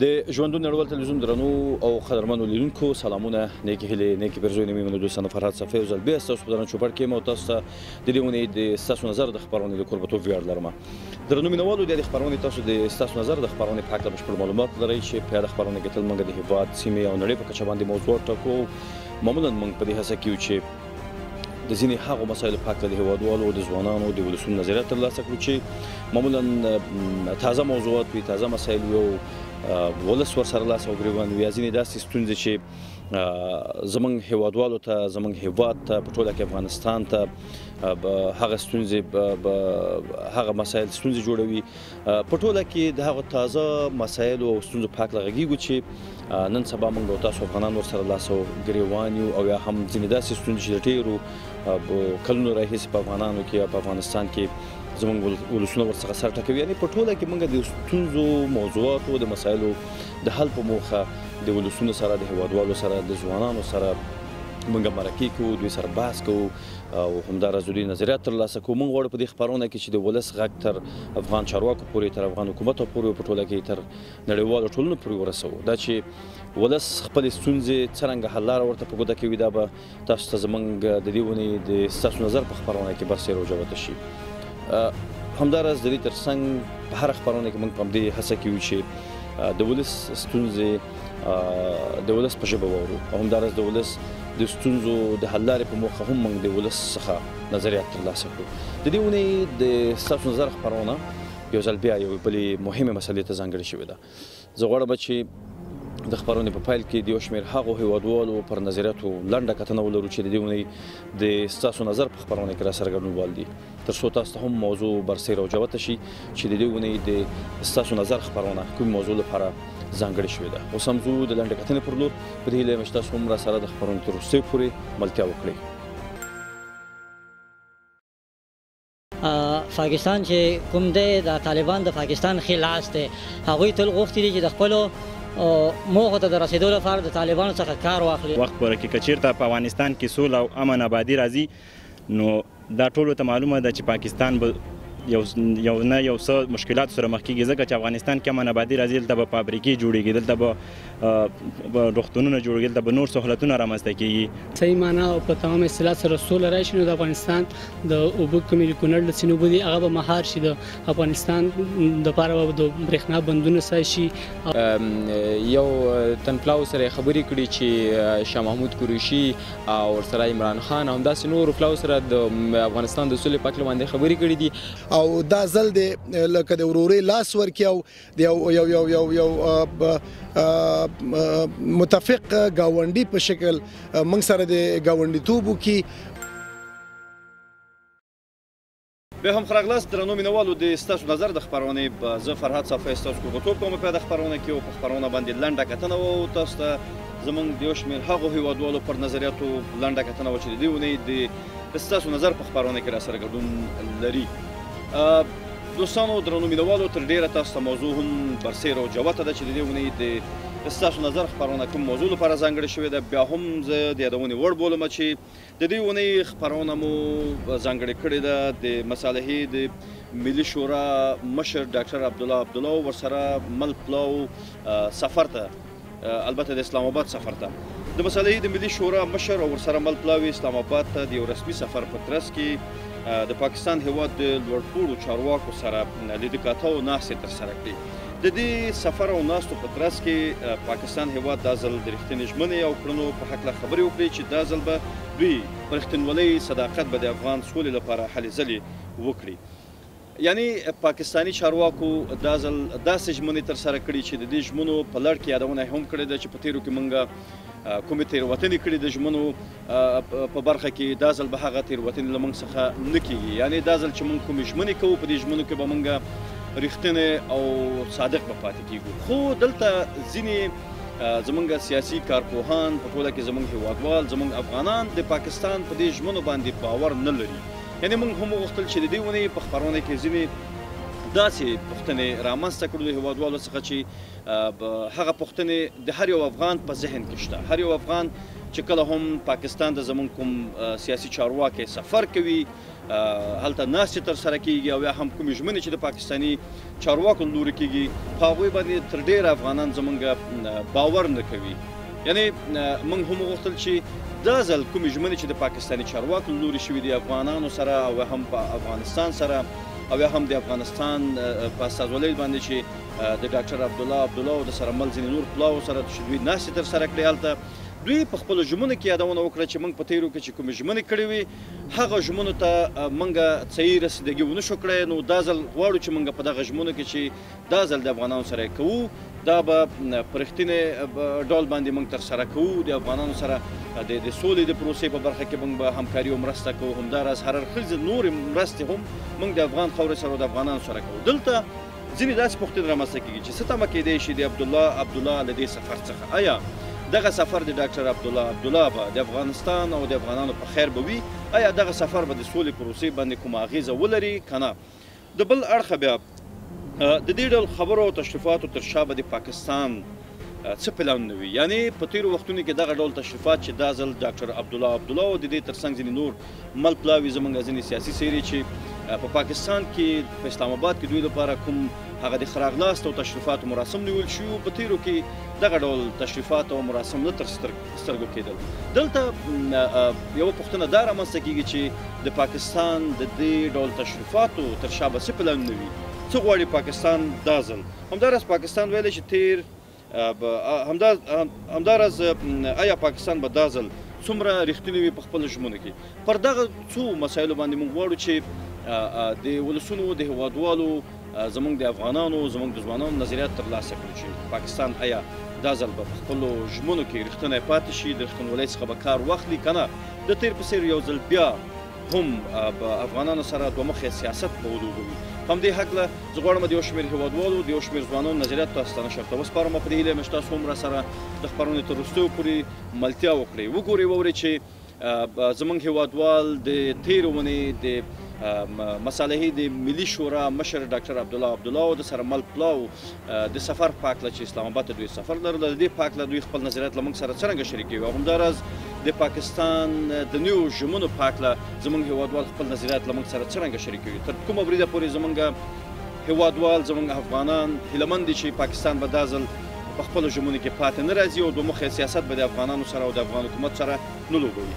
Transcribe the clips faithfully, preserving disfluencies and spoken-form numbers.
د ژوندون نړیوال تلویزیون درنو او قدرمنو لیدونکو سلامونه، نیکې هیلې، نیکې برزوینې مې منو دوستانو فرهاد صفی یو ځل بیا ستاسو په درنه چوپړ کې یم او تاسو ته د دې اونۍ د ستاسو نظر د خپرونې د کوربتوب ویاړ لرم. درنو مینوالو، د دې خپرونې تاسو د ستاسو نظر د خپرونې په هکله بشپړ معلومات لرئ چې په یاده خپرونه کې تل موږ د هېواد، سیمې او نړۍ په کچه باندې موضوعات ټاکو. معمولا موږ په دې هڅه کې یو چې د ځینې هغو مسایلو په هکله د هېوادوالو، د ځوانانو، د ولسونو نظریات ترلاسه کړو چې معمولا تازه موضوعات وي، تازه مسایل وي او ولس ورسره لاس او ګریوان وي، یا ځینې داسې ستونزې چې زموږ هېوادوالو ته، زموږ هېواد ته، په ټوله کې افغانستان ته هغه ستونزې، هغه مسایل ستونزې جوړوي. په ټوله کې د هغو تازه مسایلو او ستونزو په هکله غږیږو چې نن سبا موږ او تاسو افغانان ورسره لاس او ګریوان یو، او یا هم ځینې داسې ستونزې چې د ډېرو کلونو راهیسې په افغانانو کې یا په افغانستان کې زموږ ولسونه ورڅخه سر ټکوي. یعنې په ټوله کې موږ د ستونزو، موضوعاتو، د مسایلو د حل په موخه د ولسونو سره، د هېوادوالو سره، د ځوانانو سره موږ مرکې کوو، دوی سره بحث کوو او همداراز دوی نظریات ترلاسه کوو. موږ غواړو په دې خپرونه کې چې د ولس غږ تر افغان چارواکو پورې، تر افغان حکومتو پورې، په ټوله کې تر نړیوالو ټولنو پورې ورسوو. دا چې ولس خپلې ستونزې څرنګه حل لاره ورته په ګوته کوي، دا به تاسو ته زموږ د دې اونۍ د ستاسو نظر په خپرونه کې برسېره او جوته شي. همداراز د دې ترڅنګ په هره خپرونه کې موږ په همدې هڅه کې یو چې د ولس ستونزې د ولس په ژبه واورو او همداراز د ولس د ستونزو د حل لارې په موخه هم موږ د ولس څخه نظریات ترلاسه کړو. د دې اونۍ د ستاسو نظر خپرونه یو ځل بیا یوې بلې مهمې مسلې ته ځانګړې شوې ده. زه غواړم چې د خپرونې په پیل کې د یو شمېر هغو هېوادوالو پر نظریاتو لنډه کتنه ولرو چې د دې اونۍ د ستاسو نظر په خپرونه کې راسره ګډونوال دي، تر څو تاسو ته هم موضوع برسېره او جوته شي چې د دې اونۍ د ستاسو نظر خپرونه کوم موضوع لپاره ځانګړې شوې ده. اوس هم ځو د لنډې کتنې پر لور، په دې هیله یم چې تاسو هم راسره د خپرونې تر وروستیو پورې ملتیا وکړئ. پاکستان چې کوم دی، د طالبان د پاکستان ښي لاس دی، هغوی تل غوښتي دي چې د خپلو موخو ته د رسېدو لپاره د طالبانو څخه کار واخلي. وخت پوره کې که چېرته په افغانستان کې سوله او امن آبادي راځي، نو دا ټولو ته معلومه ده چې پاکستان به یو یو نه یو څه مشکلات سره مخ کېږي، ځکه چې افغانستان کې امن آبادي راځي، دلته به فابریکې جوړېږي، دلته به روغتونونه جوړېږي، دلته به نور سهولتونه رامنځته کېږي. صحیح معنا او په تمام اصطلاح سره سوله راشي، نو د افغانستان د اوبه کومې د کونړ د سیند اوبه دي هغه به مهار شي، د افغانستان دپاره به د برېښنا بندونه سای شي. یو تنفلاو سره خبرې کړي چې شاه محمود قریشي او ورسره عمران خان او همداسې نورو فلاو سره د افغانستان د سولې په هکله باندې خبرې کړي دي، او دا ځل دی لکه د ورورۍ لاس ورکړي او د یو یو یو یو متفق ګاونډي په شکل موږ سره د ګاونډیتوب وکړي. بیا هم ښه راغلاست درنو مینوالو، د ستاسو نظر د خپرونې زه فرهاد صفی ستاسو کوربتوب کوم په د خپرونه کې، او په خپرونه باندې لنډه کتنه وه او تاسو ته زموږ د یو شمېر هغو هېوادوالو پر نظریاتو لنډه کتنه وه چې د دې اونۍ د ستاسو نظر په خپرونه کې راسره ګډون لري. دوستانو درنو مینوالو، تر ډېره تاسو ته موضوع هم برسېره او جوته ده چې د دې اونۍ د ستاسو نظر خپرونه کوم موضوع لپاره ځانګړې شوې ده. بیا هم زه د یادونې وړ بولم چې د دې اونۍ خپرونه مو ځانګړې کړې ده د مصالحې د ملي شورا مشر ډاکټر عبدالله عبدالله ورسره مل پلاو سفر ته، البته د اسلام آباد سفر ته، د مصالحې د ملي شورا مشر او ورسره مل پلاوي اسلام آباد ته د یو رسمي سفر په ترڅ کې د پاکستان هېواد د لوړپوړو چارواکو سره لیده کاته او ناستې ترسره کړي. د دې سفر او ناستو په ترڅ کې پاکستان هېواد دا ځل د رښتینې ژمنې او کړنو په هکله خبرې وکړي چې دا ځل به دوی په رښتینولۍ صداقت به د افغان سولې لپاره هلې ځلې وکړي. یعنې پاکستاني چارواکو دا ځل داسې ژمنې ترسره کړي چې د دې ژمنو په لړ کې یادونه هم کړې ده چې په تېرو کې موږ کومې تېروتنې کړي د ژمنو په برخه کې، دا ځل به هغه تېروتنې له موږ څخه نه کېږي. یعنې دا ځل چې موږ کومې ژمنې کوو، په دې ژمنو کې به موږ رښتینې او صادق به پاتې کېږو. خو دلته ځینې زموږ سیاسي کارپوهان، په ټوله کې زموږ هېوادوال، زموږ افغانان د پاکستان په دې ژمنو باندې باور نه لري. یعنې موږ هم وغوښتل چې د دې اونۍ په خپرونه کې ځینې داسې پوښتنې رامنځته کړو د هېوادوالو څخه چې هغه پوښتنې د هر یو افغان په ذهن کې شته. هر یو افغان چې کله هم پاکستان ته زموږ کوم سیاسي چارواکی سفر کوي، هلته ناستې ترسره کیږي او یا هم کومې ژمنې چې د پاکستاني چارواکو له لورې کیږي په هغوی باندې تر ډېره افغانان زموږ باور نه کوي. یعنې موږ هم وغوښتل چې دا ځل کومې ژمنې چې د پاکستاني چارواکو له لورې شوي دي افغانانو سره او یا هم په افغانستان سره او یا هم د افغانستان په استازولۍ باندې چې د ډاکټر عبدالله عبدالله او د سره مل ځینې نور پلاو سره چې دوی ناستې ترسره کړې هلته دوی په خپلو ژمنو کې یادونه وکړه چې موږ په تېرو کې چې کومې ژمنې کړې وي هغه ژمنو ته موږ صحیح رسیدګي ونه شو کړی. نو دا ځل غواړو چې موږ په دغه ژمنو کې چې دا ځل د افغانانو سره یې کوو دا به په رښتینې ډول باندې موږ ترسره کوو. د افغانانو سره د سولې د پروسې په برخه کې موږ به همکاري او مرسته کوو. همداراز هر اړخیزې نورې مرستې هم موږ د افغان خاورې سره او د افغانانو سره کوو. دلته ځینې داسې پوښتنې رامنځته کېږي چې څه تمه کېدی شي د عبدالله عبدالله له دې سفر څخه. آیا دغه سفر د ډاکټر عبدالله عبدالله به د افغانستان او د افغانانو په خیر به وي؟ آیا دغه سفر به د سولې پروسې باندې کومه اغېزه ولري که نه؟ د بل اړخه بیا د دې ډول خبرو او تشریفاتو تر شا به د پاکستان څه پلانونه وي؟ یعنې په تېرو وختونو کې دغه ډول تشریفات چې دا ځل ډاکټر عبدالله عبدالله او د دې ترڅنګ ځینې نور مل پلاوي زموږ ځینې سیاسي څېرې چې په پاکستان کې په اسلام آباد کې دوی لپاره کوم هغه د خراغلاست او تشریفاتو مراسم نیول شوي وو په تېرو کې دغه ډول تشریفات او مراسم نه تر سترګو کېدل. دلته یوه پوښتنه دا رامنځته کېږي چې د پاکستان د دې ډول تشریفاتو تر شا به څه پلانونه وي؟ څه غواړي پاکستان دا ځل؟ همداراز پاکستان ویلی چې تېر همداراز آیا پاکستان به دا ځل څومره رښتینی وي په خپلو ژمنو کې؟ پر دغه څو مسایلو باندې موږ غواړو چې د ولسونو د هېوادوالو زموږ د افغانانو زموږ د ځوانانو نظریات ترلاسه کړو چې پاکستان آیا دا ځل به په خپلو ژمنو کې رښتینی پاتې شي، د رښتینولۍ څخه به کار واخلي که نه د تېر په څېر یو ځل بیا هم به افغانانو سره دوه مخی سیاست به ولوبوي. په همدې هکله زه غواړم د یو شمېر هېوادوالو د یو شمېر ځوانانو نظریات تاسو ته نشر ته وسپارم. په دې هیله یم چې تاسو هم راسره د خپرونې تر وروستیو پورې ملتیا وکړئ، وګورئ واورئ چې زموږ هېوادوال د تېرې اونۍ د مصالحې د ملي شورا مشر ډاکټر عبدالله عبدالله او د سره مل پلاو د سفر په هکله چې اسلام آباد ته دوی سفر لرله د دې په هکله دوی خپل نظریات له موږ سره څرنګه شریکوي او همداراز د پاکستان د نویو ژمنو په هکله زموږ هېوادوال خپل نظریات له موږ سره څرنګه شریکوي. تر کومه بریده پورې زموږ هېوادوال زموږ افغانان هیله مند دي چې پاکستان به دا ځل په خپلو ژمنو کې پاتې نه راځي او دوه مخی سیاست به د افغانانو سره او د افغان حکومت سره نه لوبوي.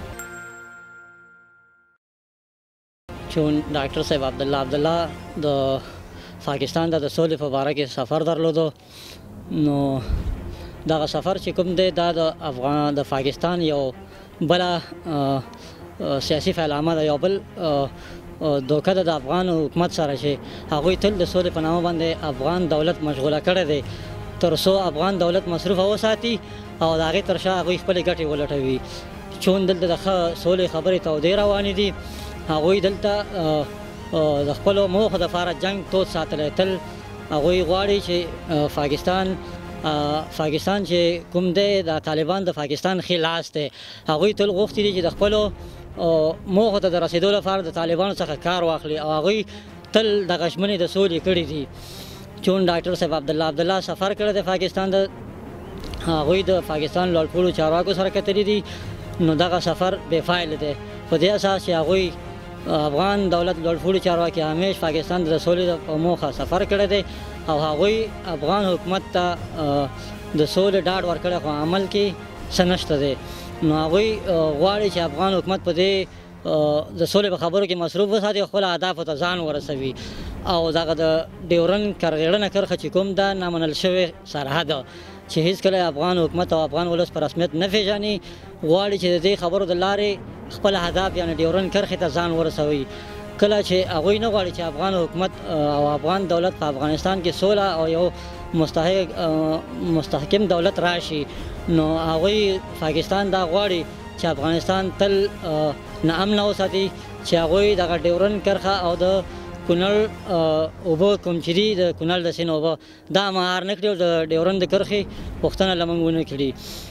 چون ډاکټر صاحب عبدالله عبدالله د پاکستان د سولې په باره کې سفر درلودو نو دغه سفر چې کوم دی دا د افغان د پاکستان یو بله سیاسي فعالنامه ده، یو بل دوکه ده د افغان حکومت سره چې هغوی تل د سولې په نامه باندې افغان دولت مشغوله کړی دی تر څو افغان دولت مصروفه وساتي او د هغې تر شا هغوی خپلې ګټې ولټوي. چون دلته د سولې خبرې تودې روانې دي، هغوی دلته د خپلو موخو دپاره جنګ تود ساتلی. تل هغوی غواړي چې پاکستان پاکستان چې کوم دی د طالبان د پاکستان ښي لاس دی، هغوی تل غوښتي دي چې د خپلو موخو ته د رسېدو لپاره د طالبانو څخه کار واخلي او هغوی تل دغه ژمنې د سولې کړي دي. چون ډاکټر صاحب عبدالله عبدالله سفر کړی دی پاکستان، د هغوی د پاکستان لوړپوړو چارواکو سره کتلي دي نو دغه سفر بې فایله دی. په دې اساس چې هغوی افغان دولت لوړپوړي چارواکي همیش پاکستان د سولې په موخه سفر کړی دی او هغوی افغان حکومت ته د سولې ډاډ ورکړی خو عمل کې څه نشته دی. نو هغوی غواړي چې افغان حکومت په دې د سولې په خبرو کې مصروف وساتي او خپلو اهدافو ته ځان ورسوي او دغه د ډیورنډ کرغېړنه کرښه چې کوم ده نامنل شوې سرحد چې هېڅکله افغان حکومت او افغان ولس په رسمیت نه پېژني، غواړي چې د دې خبرو د لارې خپل اهداف یعنې ډیورنډ کرښې ته ځان ورسوي. کله چې هغوی نه غواړي چې افغان حکومت او افغان دولت په افغانستان کې سوله او یو مستحق مستحکم دولت راشي نو هغوی پاکستان دا غواړي چې افغانستان تل ناامنه وساتي، چې هغوی دغه ډیورنډ کرښه او د کونړ اوبه کوم چې دي د کونړ د سیند اوبه دا مهار نه کړي او د ډیورنډ د کرښې پوښتنه له موږ ونه کړي.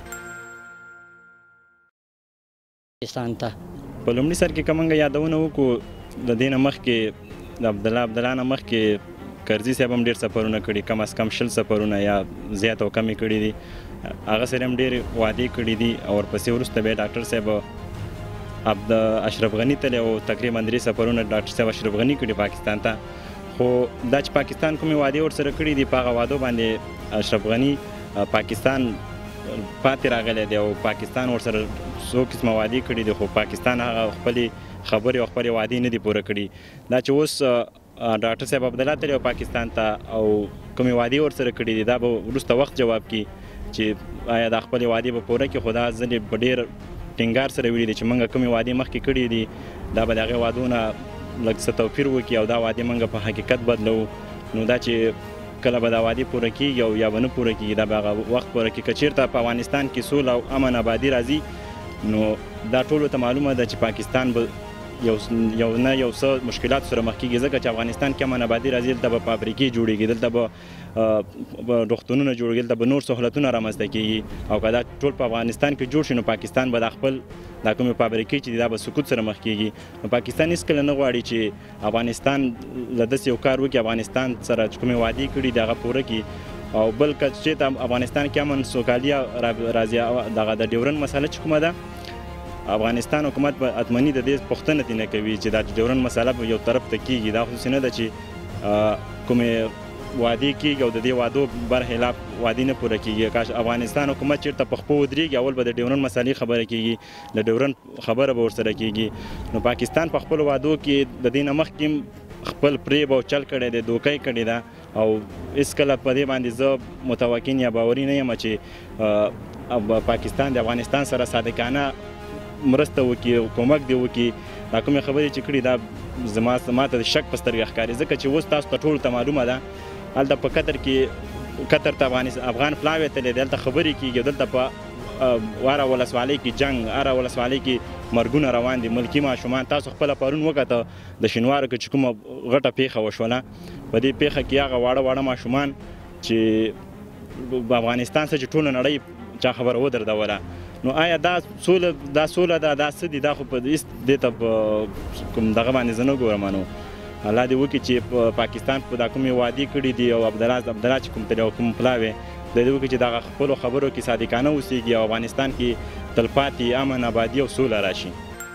پاکستان ته په لومړي سر کې که موږ یادونه وکړو د دې نه مخکې د عبدالله عبدالله نه مخکې کرزي صاحب هم ډېر سفرونه کړي، کم از کم شل سفرونه یا زیات او کم یې کړي دي. هغه سره هم ډېرې وعدې کړي دي او ورپسې وروسته بیا ډاکټر صاحب عبد اشرف غني تللی او تقریبا درې سفرونه ډاکټر صاحب اشرف غني کړي پاکستان ته. خو دا چې پاکستان کومې وعدې ورسره کړي دي په هغه وعدو باندې اشرف غني پاکستان پاتې راغلی دی او پاکستان ورسره څو قسمه وعدې کړي دي خو پاکستان هغه خپلې خبرې او خپلې وعدې نه دي پوره کړي. دا چې اوس ډاکټر صاحب عبدالله تللی پاکستان ته او کومې وعدې ورسره کړي دي دا به وروسته وخت جواب کړي چې آیا دا خپلې وعدې به پوره کړي. خو دا ځل په ډېر ټینګار سره ویلي دي چې موږ کومې وعدې مخکې کړي دي دا به د هغې وعدو نه لږ څه توپیر وکړي او دا وعدې موږ په حقیقت بدلو. نو دا چې کله به دا وعدې پوره کېږي او یا به نه پوره کېږي دا به هغه وخت پوره کړي. که چېرته په افغانستان کې سوله او امن آبادي راځي نو دا ټولو ته معلومه ده چې پاکستان به یو یو نه یو څه مشکلاتو سره مخ کېږي ځکه چې افغانستان کې امن آبادي راځي دلته به فابریکې جوړېږي دلته به روغتونونه جوړېږي دلته به نور سهولتونه رامنځته کېږي او که دا ټول په افغانستان کې جوړ شي نو پاکستان به دا خپل دا کومې فابریکې چې دي دا به سقوط سره مخ کېږي. نو پاکستان هېڅکله نه غواړي چې افغانستان له داسې یو کار وکړي افغانستان سره چې کومې وعدې کړي دي هغه پوره کړي. او بل که چېرته افغانستان کې امن سوکالي راځي دغه د ډیورنډ مسله چې کومه ده افغانستان حکومت به حتمني د دې پوښتنه دې نه کوي چې دا ډیورنډ مسله به یو طرف ته کېږي. دا خصوصي نه ده چې کومې وعدې کېږي او د دې وعدو برخلاف وعدې نه پوره کېږي. کاش افغانستان حکومت چېرته په خپو ودرېږي اول به د ډیورنډ مسلې خبره کېږي د ډیورنډ خبره به ورسره کېږي. نو پاکستان په خپلو وعدو کې د دې نه مخکې خپل فریب او چل کړی دی دوکۍ کړې ده او هېڅکله په دې باندې زه متوقع یا باوري نه یم چې پاکستان د افغانستان سره صادقانه مرسته وکړي او کومک دې وکړي. دا کومې خبرې چې کړي دا زما ماته د شک په سترګه ښکاري ځکه چې اوس تاسو ته ټولو ته معلومه ده هلته په قطر کې قطر ته افغان پلاوی تللی دی دلته خبرې کېږي دلته په هره ولسوالۍ کې جنګ هره ولسوالۍ کې مرګونه روان دي ملکي ماشومان. تاسو خپله پرون وکته د شینوارو کې چې کومه غټه پیښه وشوله په دې پیښه کې هغه واړه واړه ماشومان چې افغانستان څخه چې ټوله نړۍ چا خبره ودردوله. نو آیا دا سوله دا سوله ده دا څه دي دا خو په دې ته کوم دغه باندې زه نه ګورم. نو الله دې وکړي چې په پاکستان په دا کومې وعدې کړي دي او عبدالله عبدالله چې کوم تللی او کوم پلاوی د دې وکړي چې دغه خپلو خبرو کې صادقانه اوسېږي او افغانستان کې تلپاتې امن آبادي او سوله راشي.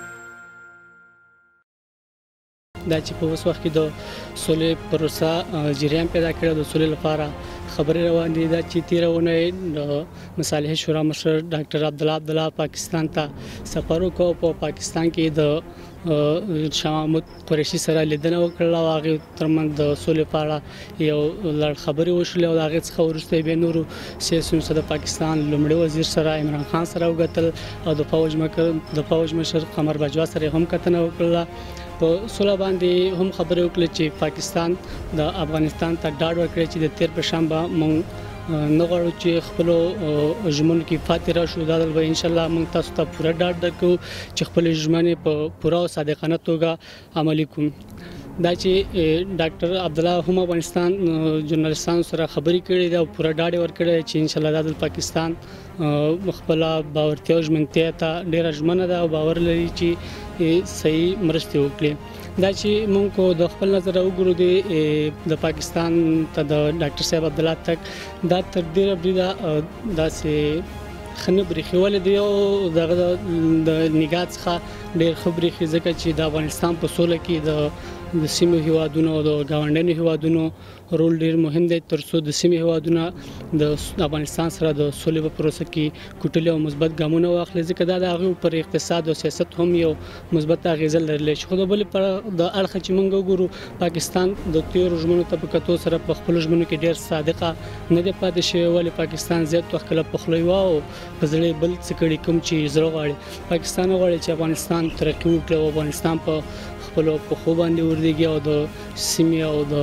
دا چې په اوس وخت کې د سولې پروسه جریان پیدا کړی د سولې لپاره خبرې روان دي. دا چې تېره اونۍ د مصالحې شورا مشر ډاکټر عبدالله عبدالله پاکستان ته سفر وکړ په پاکستان کې د شاه محمود قریشي سره لیدنه وکړله او هغې ترمنځ د سولې په اړه یو لړ خبرې وشولې او د هغې څخه وروسته بیا نورو سیاسیونو سره د پاکستان لومړي وزیر سره عمران خان سره وکتل او د فوج د فوج مشر قمر باجوا سره هم کتنه وکړله. په سوله باندې هم خبرې وکړې چې پاکستان د افغانستان ته ډاډ ورکړی چې د تیر په شان به موږ نه غواړو چې خپلو ژمنو کې پاتې راشو. دا ځل به انشاءالله موږ تاسو ته پوره ډاډ درکوو چې خپلې ژمنې په پوره او صادقانه توګه عملي کوو. دا چې ډاکټر عبدالله هم افغانستان ژورنالستانو سره خبرې کړې دي او پوره ډاډ یې ورکړی چې انشاءالله دا ځل پاکستان خپله باورتیا او ژمنتیا ته ډېره ژمنه ده او باور لري چې صحیح مرستې وکړي. دا چې موږ کو د خپل نظره وګورو د پاکستان ته د ډاکټر صاحب عبدالله تک دا تر ډېره بریده داسې ښه نه برېښي ولې د یو دغه د نګاه څخه ډېر ښه برېښي ځکه چې د افغانستان په سوله کې د د سیمو هیوادونو او د ګاونډیانو هیوادونو رول ډېر مهم دی تر څو د سیمې هیوادونه د افغانستان سره د سولې په پروسه کې کوټلي او مثبت ګامونه واخلي ځکه دا د هغوی پر اقتصاد او سیاست هم یو مثبت اغېزه لرلی شي. خو د بلې په د اړخه چې موږ وګورو پاکستان د تېرو ژمنو ته په کتو سره په خپلو ژمنو کې ډېر صادقه نه دی پاتې شوی ولې پاکستان زیات وخت کله په خوله یوه او په زړه بل څه کړي کوم چې زړه غواړي. پاکستان غواړي چې افغانستان ترقي وکړي او افغانستان په خپلو پښو باندې وردېږي او د سیمې او د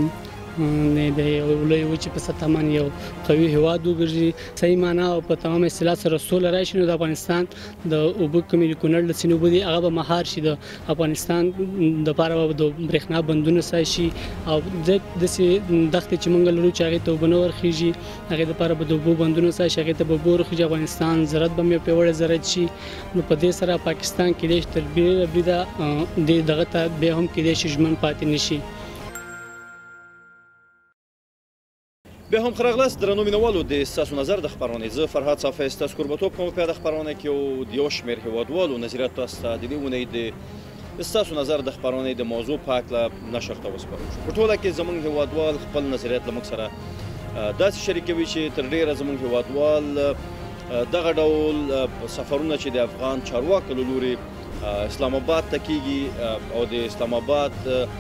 د لویې وچې په سطحه باندې یو قوي هېواد وګرځي. صحیح معنا او په تمام اصطلاح سره سوله راشي نو د افغانستان د اوبه کومې د کونړ د سیند اوبه دي هغه به مهار شي. د افغانستان دپاره به د برېښنا بندونه سای شي او داسې دښتې چې موږ لرو چې هغې ته اوبه نه ورخېږي هغې دپاره به د اوبو بندونه سای شي هغې ته به اوبه ورخېږي. افغانستان زراعت به هم یو پیاوړی زراعت شي. نو په دې سره پاکستان کېدای شي تر ډېره بریده دې دغه ته بیا هم کېدای شي ژمن پاتې نه شي. بیا هم ښه راغلاست درنو مینوالو د ستاسو نظر د خپرونې زه فرهاد صافی ستاسو کوربهتوب کوم په دې خپرونه کې او د یو شمېر هیوادوالو نظریات تاسو ته د دې اونۍ د ستاسو نظر د خپرونې د موضوع په هکله نشر ته وسپارو په ټوله کې زموږ هیوادوال خپل نظریات له موږ سره داسې شریکوي چې تر ډېره زموږ هیوادوال دغه ډول سفرونه چې د افغان چارواکو له لوري اسلام آباد ته کیږي او د اسلام آباد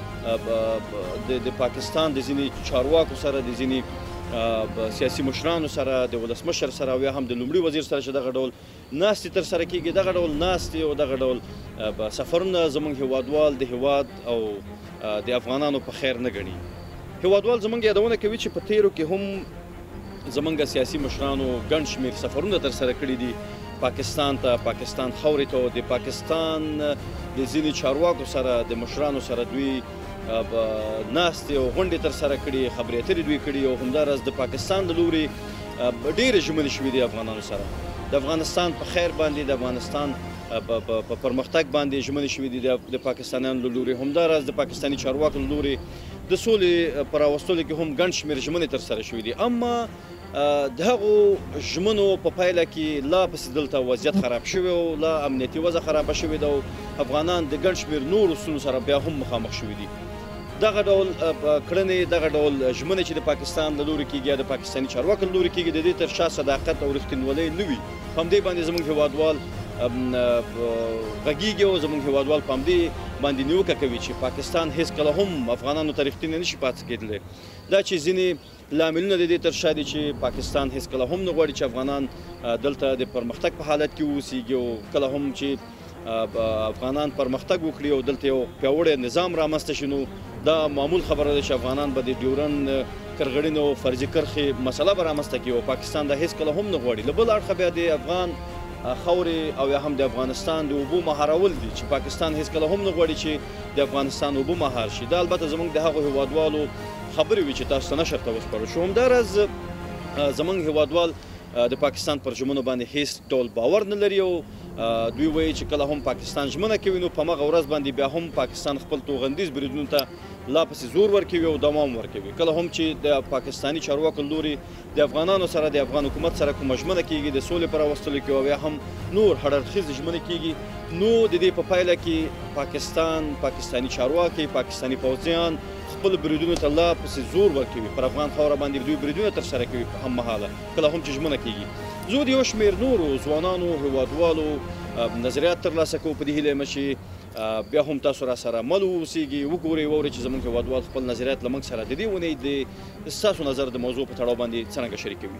د پاکستان د ځینې چارواکو سره د ځینې سیاسي مشرانو سره د ولسمشر سره او یا هم د لومړي وزیر سره چې دغه ډول ناستې ترسره کیږي دغه ډول ناستې او دغه ډول سفرونه زموږ هیوادوال د هیواد او د افغانانو په خیر نه ګڼي. هیوادوال زموږ یادونه کوي چې په تیرو کې هم زموږ سیاسي مشرانو ګڼ شمېر سفرونه ترسره کړي دي پاکستان ته پاکستان خاورې ته او د پاکستان د ځینې چارواکو سره د مشرانو سره دوی ناستې او غونډې ترسره کړي خبرې اترې دوی کړي او همداراز د پاکستان له لوري ډېرې ژمنې شوي دي افغانانو سره د افغانستان په خیر باندې د افغانستان په پرمختګ باندې ژمنې شوي دي د پاکستانیانو له لوري همداراز د پاکستاني چارواکو له لوري د سولې په راوستلو کې هم ګڼ شمېر ژمنې ترسره شوي دي اما د هغو ژمنو په پایله کې لا پسې دلته وضعیت خراب شوی او لا امنیتي وضع خرابه شوې ده او افغانان د ګڼ شمېر نورو ستونزو سره بیا هم مخامخ شوي دي. دغه ډول کړنې دغه ډول ژمنې چې د پاکستان له لوري کېږي یا د پاکستاني چارواکو له لوري کېږي د دې تر شا صداقت او رښتینولۍ نه وي په همدې باندې زموږ هیوادوال غږیږي او زموږ هیوادوال په همدې باندې نیوکه کوي چې پاکستان هېڅکله هم افغانانو ته رښتینی نشي پاتې کېدلی دا چې ځینې لاملونه د دې تر شا دي چې پاکستان هېڅکله هم نه غواړي چې افغانان دلته د پرمختګ په حالت کې واوسیږي او کله هم چې افغانان پرمختګ وکړي او دلته یو پیاوړی نظام رامنځته شي نو دا معمول خبره ده چې افغانان به د ډیورن کرغړین او فرضي کرښې مسله به رامنځته کړي او پاکستان دا هېڅکله هم نه غواړي. له بل اړخه بیا د افغان خاورې او یا هم د افغانستان د اوبو مهارول دي چې پاکستان هېڅکله هم نه غواړي چې د افغانستان اوبه مهار شي دا البته زموږ د هغو هیوادوالو خبرې وي چې تاسو ته نشر ته وسپارو شو. همداراز زموږ هیوادوال د پاکستان پر ژمنو باندې هیڅ ډول باور نه لري او دوی وایي چې کله هم پاکستان ژمنه کوي نو په همغه ورځ باندې بیا هم پاکستان خپل توغندیز بریدونو ته لا پسې زور ورکوي او دوام ورکوي. کله هم چې د پاکستاني چارواکو له لوري د افغانانو سره د افغان حکومت سره کومه ژمنه کېږي د سولې په راوستلو کې او یا هم نور هړرخیزې ژمنې کېږي نو د دې په پایله کې پاکستان پاکستاني چارواکي پاکستاني پوځیان خپل بریدونو ته لا پسې زور ورکوي پر افغان خاوره باندې دوی بریدونه ترسره کوي په هم مهاله کله هم چې ژمنه کېږي. زه د یو شمېر نورو ځوانانو هیوادوالو نظریات ترلاسه کوو په دې هیله یم چې بیا هم تاسو را سره مل واوسیږئ وګورئ واورئ چې زموږ هیوادوال خپل نظریات له موږ سره د دې اونۍ د ستاسو نظر د موضوع په تړاو باندې څرنګه شریکوي.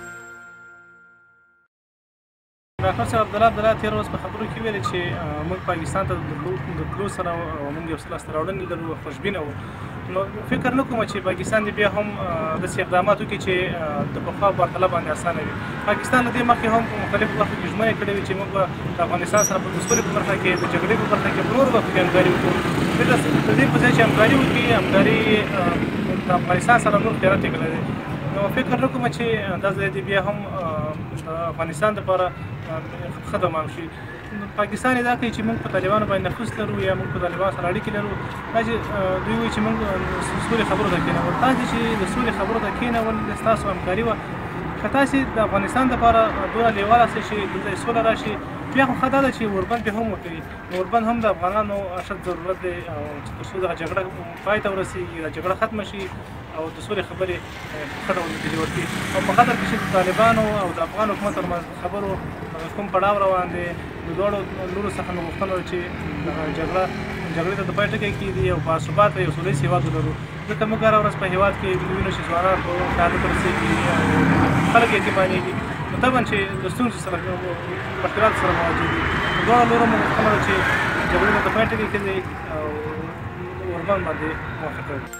ډاکټر صاحب عبدالله عبدالله تېره ورځ په خبرو کې ویل چې موږ پاکستان ته د تلو سره موږ یو څه لاسته راوړنې لرو خوشبینه وو نو فکر نه کوم چې پاکستان دې بیا هم داسې اقدامات وکړي چې د پخوا په پرتله باندې اسانه وي. پاکستان له دې مخکې هم په مختلفو برخو کې ژمنې کړې وې چې موږ به د افغانستان سره په دوستۍ په برخه کې د جګړې په برخه کې په نورو برخو کې همکاري وکړو. د دې په ځای چې همکاري وکړي همکاري د افغانستان سره نور خیانت یې کړی دی نو فکر نه کوم چې دا ځای دې بیا هم افغانستان دپاره ښه تمام شي. پاکستان دا کوي چې موږ په طالبانو باندې نفوذ لرو یا موږ په طالبانو سره اړیکې لرو دا چې دوی وایي چې موږ سولې خبرو ته کېنول تاسې چې د سولې خبرو ته کېنول ستاسو همکاري وه که تاسې د افغانستان دپاره دونه لیواله شئ چې دلته سوله راشي بیا خو ښه دا ده چې اوربند بیا هم وکړي نو اوربند هم د افغانانو اشد ضرورت دی او تر څو دغه جګړه پای ته ورسېږي دا جګړه ختمه شي او د سولې خبرې ښه ډول نتیجې ورکړي او په قدر کې چې د طالبانو او د افغان حکومت ترمنځ خبرو کوم پړاو روان دی د دواړو لورو څخه مې غوښتنه ده چې دغه جګړه جګړې ته د پای ټکی کېږدي او باثباته یو سوله ییز هېواد ولرو ځکه موږ هره ورځ په هېواد کې وینو چې ځوانان په کارونو ته رسېږي او خلک یتیمانېږي نو طبعا چې د ستونزو سره مشکلاتو سره مواجه دي د دواړو لورو مې غوښتنه ده چې جګړې ته د پای ټکی کېږدي او اوربند باندې موافقه وکړي.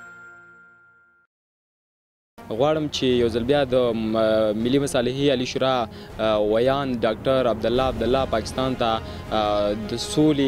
غواړم چې یو ځل بیا د ملي مصالحې عالي شورا ویان ډاکټر عبدالله عبدالله پاکستان ته د سولې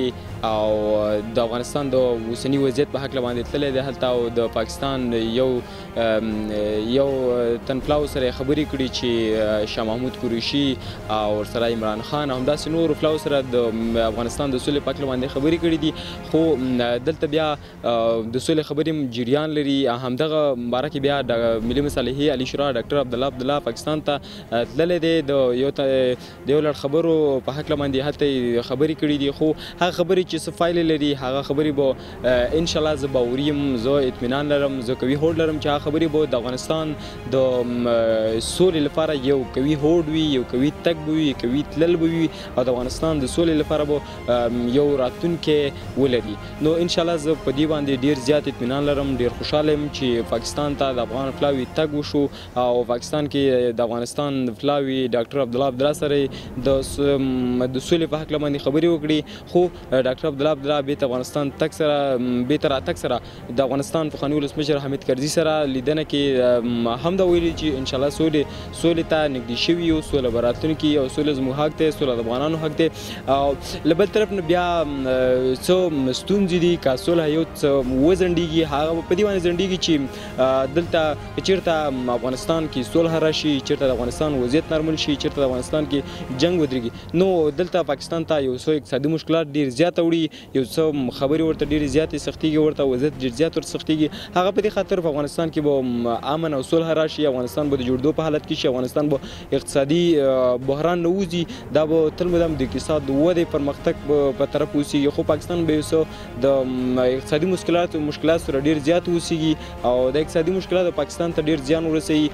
او د افغانستان د اوسني وضعیت په هکله باندې تللی دی هلته او د پاکستان یو یو تنفلاو سره خبرې کړي چې شاه محمود قریشي او ورسره عمران خان او همداسې نورو فلاو سره د افغانستان د سولې په هکله باندې خبرې کړي دي خو دلته بیا د سولې خبرې جریان لري همدغه باره کې بیا د ملي مصالحې علي شورا ډاکټر عبدالله عبدالله پاکستان ته تللی دی د یو د یو لړ خبرو په هکله باندې هلته خبرې کړي دي خو هغه خبرې چې څه پایلې لري هغه خبرې به انشاءالله زه باوري یم زه اطمینان لرم زه قوي هوډ لرم چې هغه خبرې به د افغانستان د سولې لپاره یو قوي هوډ وي یو قوي تګ به وي قوي تلل به وي او د افغانستان د سولې لپاره به یو راتلونکی ولري نو انشاءالله زه په دې باندې ډېر زیات اطمینان لرم ډېر خوشحاله یم چې پاکستان ته د افغان فلاوي تګ وشو او پاکستان کې د افغانستان فلاوي ډاکټر عبدالله عبدالله سره د سولې په هکله باندې خبرې وکړي خو ډاکټر عبدالله عبدالله بیرته افغانستان تګ سره بیرته راتګ سره د افغانستان پخواني ولسمشر حامد کرزي سره لیدنه کې هم دا ویلي چې انشاءالله سولې سولې ته نږدې شوي یو سوله به راتلونکي او سوله زموږ حق دی سوله د افغانانو حق دی او له بل طرف نه بیا څه ستونزې دي که سوله یو څه وځنډېږي هغه په دې باندې ځنډېږي چې دلته چېرته افغانستان کې صلح راشي چېرته د افغانستان وضعیت نرمل شي چېرته د افغانستان کې جنګ ودرېږي نو دلته پاکستان ته یو څو اقتصادي مشکلات ډېر زیات وړي یو څه خبرې ورته ډېرې زیاتې سختېږي ورته وضعیت ډېر زیات ورته سختېږي هغه په دې خاطر په افغانستان کې به امن او صلح راشي افغانستان به د جوړېدو په حالت کې شي افغانستان به اقتصادي بحران نه وځي دا به تل مدام د اقتصاد د ودې پرمختګ په طرف اوسېږي خو پاکستان به یو څه د اقتصادي مشکلاتو مشکلات سره ډېر زیات اوسېږي او د اقتصادي مشکلاتو پاکستان ته ډېر زیان ورسوي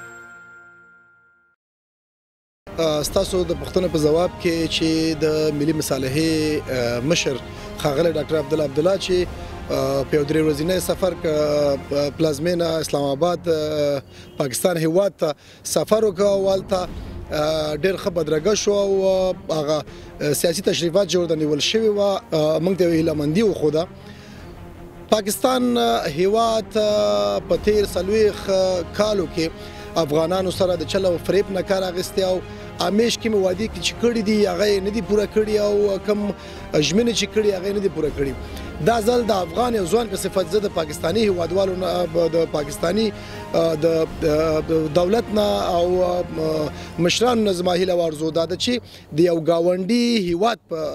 ستاسو د پوښتنې په ځواب کې چې د ملي مصالحې مشر ښاغلی ډاکټر عبدالله عبدالله چې په یو درې ورځنی سفر پلازمینه اسلام آباد پاکستان هیواد ته سفر وکړ او هلته ډېر ښه بدرګه شو او هغه سیاسي تشریفات چې ورته نیول شوي وه موږ ته یو هیلهمندي وښوده پاکستان هیواد په تیر څلوېښت کالو کې افغانانو سره د چل او فریب نه کار اخیستی او همیش کومې وعدې چې کړي دي هغه یې نه دي پوره کړي او کوم ژمنې چې کړي هغه یې نه دي پوره کړي دا ځل د افغان یو ځوان په صفت زه د پاکستاني هیوادوالو نه د پاکستاني د دولت نه او مشرانو نه زما هیله وارزو دا ده چې د یو ګاونډي هیواد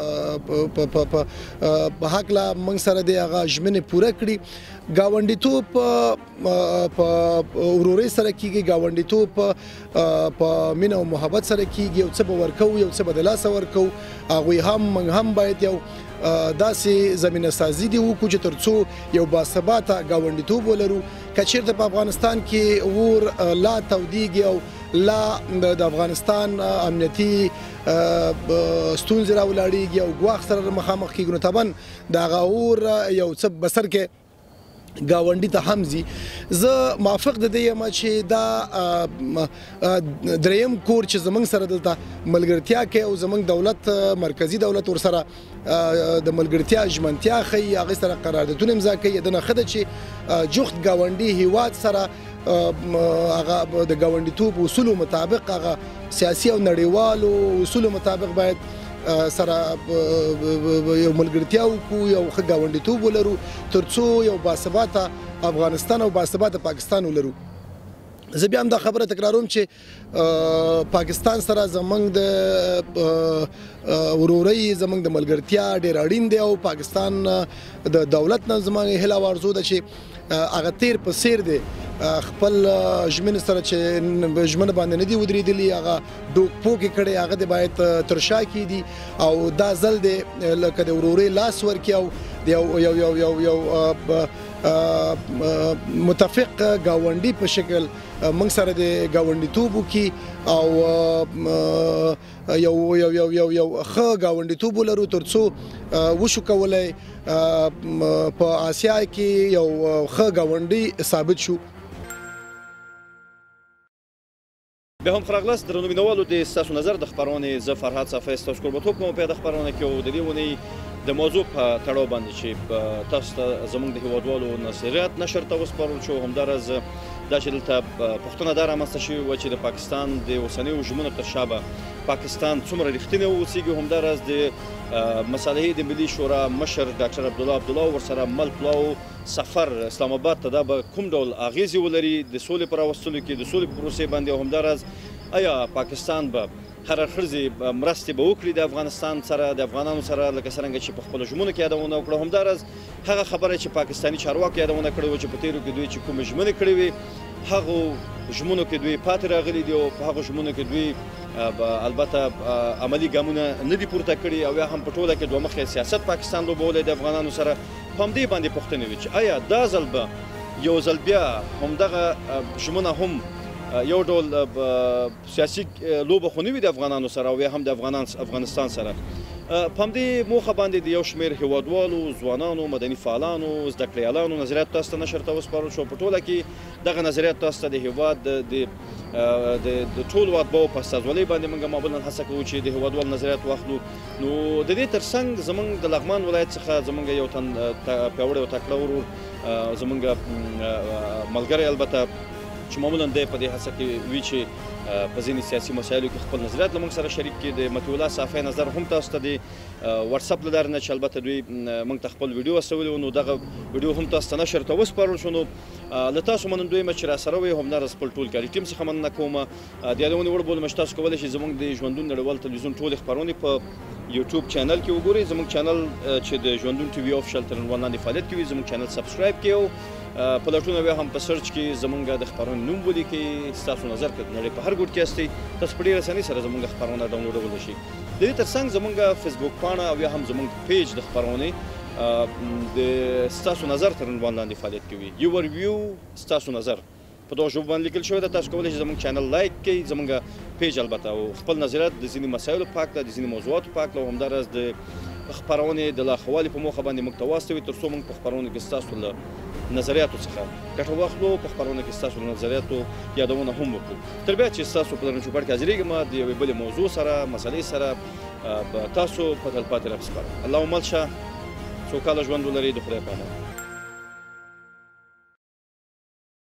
په هکله موږ سره د هغه ژمنې پوره کړي ګاونډیتوب په ورورۍ سره کیږي ګاونډیتوب په مینه او محبت سره کیږي یو څه به ورکوو یو څه به د لاسه ورکوو هغوی هم موږ هم باید یو داسې زمینه سازي دي وکړو چې تر څو یو باثباته ګاونډیتوب ولرو که چېرته په افغانستان کې اور لا تودېږي او لا د افغانستان امنیتي ستونزې راولاړېږي او ګواښ سره مخامخ کېږو نو طبعا د هغه اور یو څه بسر کې ګاونډي ته هم ځي زه موافق د دې یم چې دا دریم کور چې زموږ سره دلته ملګرتیا کوي او زموږ دولت مرکزي دولت ورسره د ملګرتیا ژمنتیا ښیي هغې سره قراردادونه امضا کوي د نه ښه ده چې جفت ګاونډي هیواد سره هغه د ګاونډیتوب اصولو مطابق هغه سیاسي او نړیوالو اصولو مطابق باید سره یو ملګرتیا وکړو یو ښه ګاونډیتوب ولرو تر څو یو باثباته افغانستان او باثباته پاکستان ولرو زه بیا هم دا خبره تکراروم چې پاکستان سره زموږ د ورورۍ زموږ د ملګرتیا ډېر اړین دی او پاکستان د دولت نه زموږ هیله وارزو ده چې هغه تیر په څیر دی خپل ژمنې سره چې ژمنه باندې نه دي ودرېدلي هغه ډوک پوکې کړی هغه د باید تر شا کېږدي او دا ځل دی لکه د ورورۍ لاس ورکړي او یو یو یو یو یو متفق ګاونډي په شکل موږ سره د ګاونډیتوب وکړي او یو یو یو یو یو ښه ګاونډیتوب ولرو تر څو وشو کولی په آسیا کې یو ښه ګاونډي ثابت شو به هم خراغلاس درنو مینوالو د ستاسو نظر د خبرونې زه فرهاد صافی ستاسو کوربتوب کوم په د خبرونه کې او د دې ونې د موضوع په تړاو باندې چې تاسو ته زموږ د هیوادوالو نصیحت نشر ته وسپارل شو همدارز دا چې دلته پوښتنه دا رامنځته شوې وه چې د پاکستان د اوسنیو ژمنو تر شا به پاکستان څومره رښتینی واوسېږي. همداراز د مصالحې د ملي شورا مشر ډاکټر عبدالله عبدالله ورسره مل پلاو سفر اسلام آباد ته دا به کوم ډول اغیزې ولري د سولې په راوستلو کې، د سولې په پروسې باندې، او همداراز آیا پاکستان به هر اړخیزې مرستې به وکړي د افغانستان سره، د افغانانو سره، لکه څرنګه چې په خپلو ژمنو کې یادونه وکړه. همداراز هغه خبره چې پاکستاني چارواکو یادونه کړې وه چې په تېرو کې دوی چې کومې ژمنې کړې وې هغو ژمنو کې دوی پاتې راغلي دي او په هغو ژمنو کې دوی البته عملي ګامونه نه دي پورته کړي او یا هم په ټوله کې دوه مخی سیاست پاکستان لوبولی د افغانانو سره. په همدې باندې پوښتنې وې چې آیا دا ځل به یو ځل بیا همدغه ژمنه هم یو ډول سیاسي لوبه خو نه وي د افغانانو سره او یا هم د افغانستان سره. په همدې موخه باندې د یو شمېر هیوادوالو، ځوانانو، مدني فعالانو، زده کړیالانو نظریات تاسو ته نشر ته وسپارل شو. په ټوله کې دغه نظریات تاسو ته د هیواد د ټولو اتباعو په استازولۍ باندې موږ معمولا هڅه کوو چې د هیوادوالو نظریات واخلو. نو د دې تر څنګ زموږ د لغمان ولایت څخه زموږ یو تن پیاوړی او تکړه ورور زموږ ملګری البته چې معمولا دی په دې هڅه کې وي چې په ځینې سیاسي مسایلو کې خپل نظریات له موږ سره شریک کړي. د مطیع الله صافی نظر هم تاسو ته د واتساپ له لارې نه چې البته دوی موږ ته خپل ویډیو استولی و، نو دغه ویډیو هم تاسو ته نشر ته وسپارل شو. نو له تاسو منندوی یم چې راسره وئ، همداراز خپل ټول کاري ټیم څخه مننه کوم. د یادونې وړ بولم چې تاسو کولی شئ زموږ د ژوندون نړیوال تلویزیون ټولې خپرونې په یوټیوب چینل کې وګورئ. زموږ چینل چې د ژوندون ټي وي افیشل تر عنوان لاندې فعالیت کوي، زموږ چینل سبسکرایب کړئ او په لټونه بیا هم په سرچ کې زموږ د خپرونې نوم ولیکئ ستاسو نظر که د نړۍ په هر ګوټ کې یاستئ تاسو په ډېرې اسانۍ سره زموږ خپرونه ډاونلوډولی شئ. د دې تر څنګ زموږ فیسبوک پاڼه او یا هم زموږ پیج د خپرونې د ستاسو نظر تر عنوان لاندې فعالیت کوي. یور ویو ستاسو نظر په دغه ژبو باندې لیکل شوی ده. تاسو کولی شئ زموږ چینل لایک کړئ، زموږ پیج البته، او خپل نظریات د ځینې مسایلو په هکله، د ځینې موضوعاتو په هکله او همداراز د خپرونې د لا ښه والي په موخه باندې موږ ته واستوئ تر څو موږ په خپرونو کې ستاسو له نظریاتو څخه ګټه واخلو، په خپرونه کې ستاسو له نظریاتو یادونه هم وکړو. تر بیا چې ستاسو په درنه چوپړ کې حاضرېږم د یوې بلې موضوع سره، مسلې سره، به تاسو په تلپاتې راپسپارم. الله مل شه، سوکاله ژوند ولرئ. د خدای په امان.